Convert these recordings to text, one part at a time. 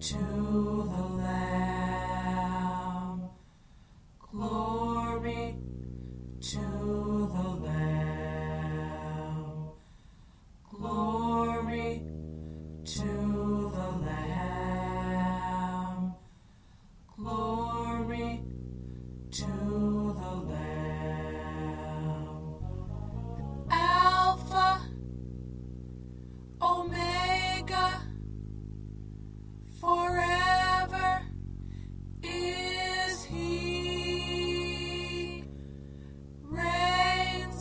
to the Lamb. Glory to the Lamb. Glory to the Lamb. Glory to the Lamb. Alpha, Omega, forever is He, reigns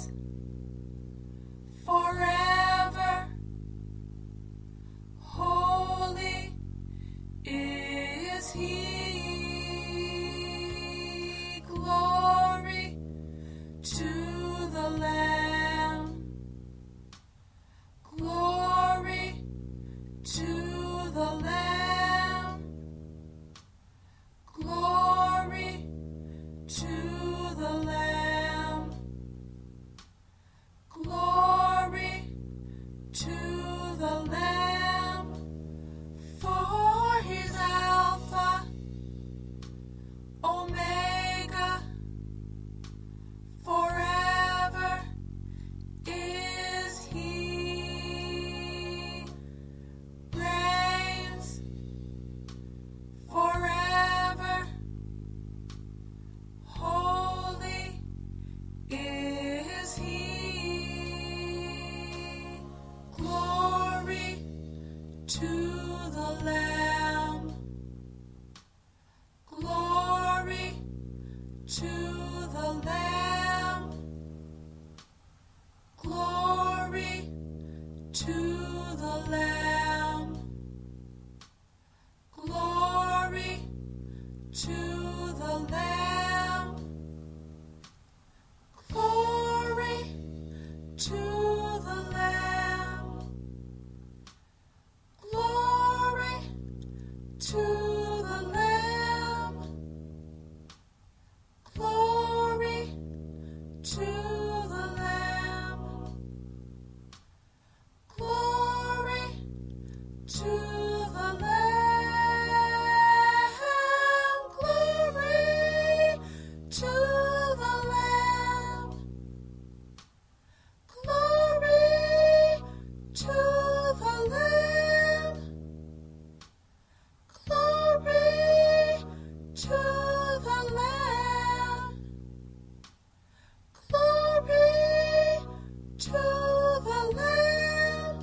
forever, holy is He. Glory to the Lamb. Glory to the Lamb. Glory to the Lamb. Glory to the Lamb. For He's Alpha, Omega, forever is He, reigns forever, holy is He. Glory to the Lamb. Glory to the Lamb. Glory to the Lamb. Glory to the Lamb. Glory to the Lamb. Glory to the Lamb. Glory to the Lamb. Glory to the Lamb. Glory to the Lamb. Glory to the Lamb. Glory to the Lamb. Glory to the Lamb.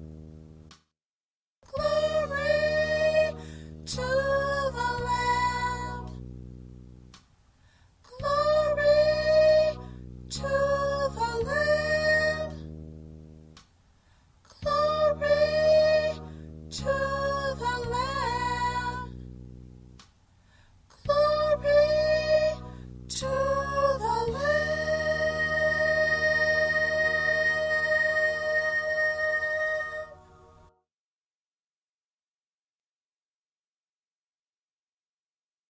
Glory to the Lamb. Glory to the Lamb. Glory to the Lamb.